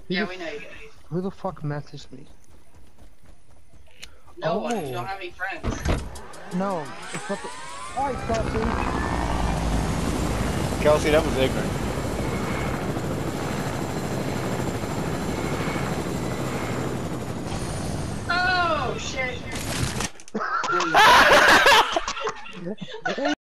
Yeah, we know you guys. Who the fuck messaged me? No one. You don't have any friends. No, it's not the... Alright, Kelsie. Kelsie, that was ignorant. Oh, shit.